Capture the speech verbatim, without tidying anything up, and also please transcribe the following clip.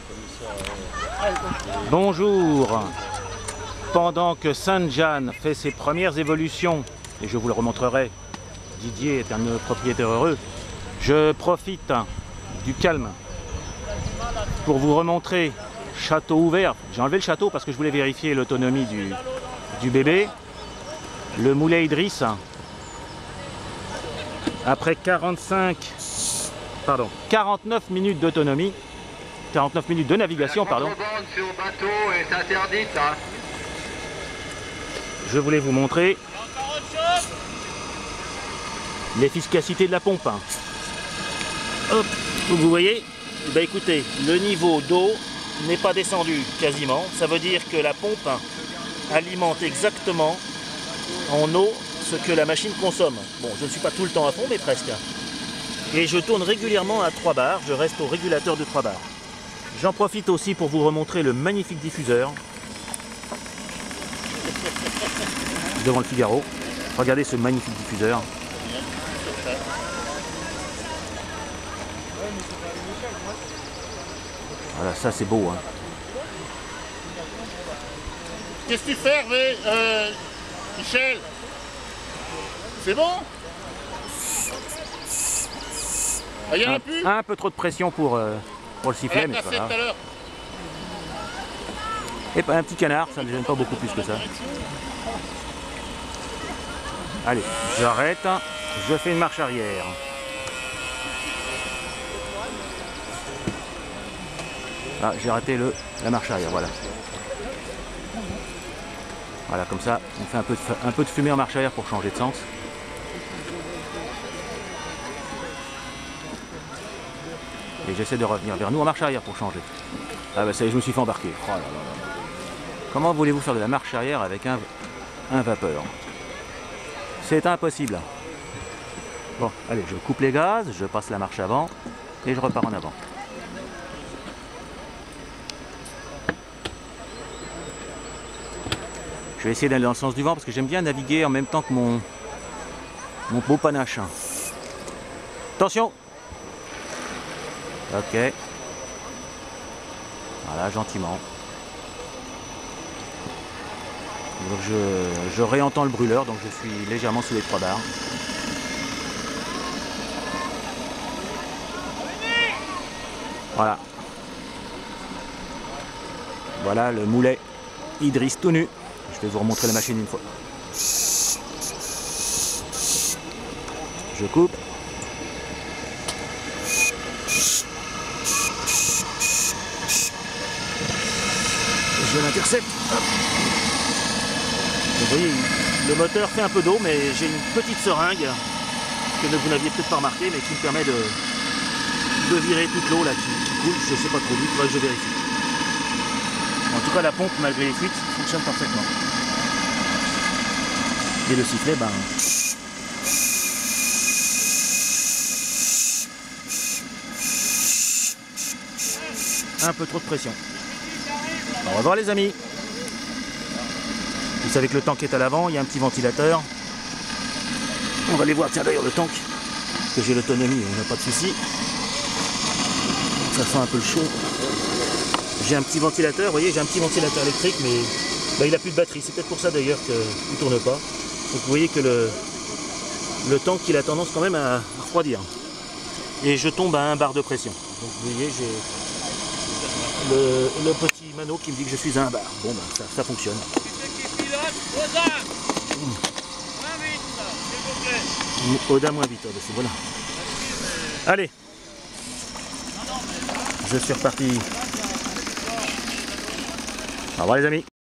Bonjour. Pendant que Sainte-Jeanne fait ses premières évolutions, et je vous le remontrerai, Didier est un propriétaire heureux, je profite du calme pour vous remontrer château ouvert. J'ai enlevé le château parce que je voulais vérifier l'autonomie du, du bébé. Le Moulay Idriss, après quarante-cinq, pardon, quarante-neuf minutes d'autonomie, quarante-neuf minutes de navigation, pardon. Sur bateau est interdite, hein. Je voulais vous montrer l'efficacité de la pompe. Hop, vous voyez, eh bien, écoutez, le niveau d'eau n'est pas descendu quasiment. Ça veut dire que la pompe alimente exactement en eau ce que la machine consomme. Bon, je ne suis pas tout le temps à fond, mais presque. Et je tourne régulièrement à trois bars, je reste au régulateur de trois bars. J'en profite aussi pour vous remontrer le magnifique diffuseur devant le Figaro. Regardez ce magnifique diffuseur. Voilà, ça c'est beau, hein. Qu'est-ce que tu fais, Hervé euh, Michel? C'est bon? Ah, il y en a un, plus? un peu trop de pression pour, euh, pour le sifflet, mais c'est pas grave. Et pas un petit canard, ça ne gêne pas beaucoup plus que ça. Allez, j'arrête, je fais une marche arrière. Ah, j'ai raté le, la marche arrière, voilà. Voilà, comme ça, on fait un peu, de, un peu de fumée en marche arrière pour changer de sens. Et j'essaie de revenir vers nous en marche arrière pour changer. Ah bah ça y est, je me suis fait embarquer. Oh là là là. Comment voulez-vous faire de la marche arrière avec un, un vapeur? C'est impossible. Bon, allez, je coupe les gaz, je passe la marche avant et je repars en avant. Je vais essayer d'aller dans le sens du vent parce que j'aime bien naviguer en même temps que mon, mon beau panache. Attention! Ok. Voilà, gentiment. Donc je, je réentends le brûleur, donc je suis légèrement sous les trois barres. Voilà. Voilà le Moulay Idriss tout nu. Je vais vous remontrer la machine une fois. Je coupe. Je l'intercepte. Vous voyez, le moteur fait un peu d'eau, mais j'ai une petite seringue que vous n'aviez peut-être pas remarqué, mais qui me permet de, de virer toute l'eau là qui, qui coule. Je ne sais pas trop d'où, il faudrait que je vérifie. En tout cas, la pompe, malgré les fuites, fonctionne parfaitement. Et le sifflet, ben... un peu trop de pression. Au revoir les amis. Vous savez que le tank est à l'avant, il y a un petit ventilateur. On va aller voir, tiens d'ailleurs le tank, que j'ai l'autonomie, on n'a pas de souci. Ça sent un peu le chaud. J'ai un petit ventilateur, vous voyez, j'ai un petit ventilateur électrique, mais bah, il n'a plus de batterie. C'est peut-être pour ça d'ailleurs qu'il ne tourne pas. Donc vous voyez que le, le tank il a tendance quand même à refroidir. Et je tombe à un bar de pression. Donc vous voyez, j'ai le, le petit mano qui me dit que je suis à un bar. Bon ben ça, ça fonctionne. Mmh. Oda moins vite, c'est voilà. Allez, je suis reparti. Au revoir les amis.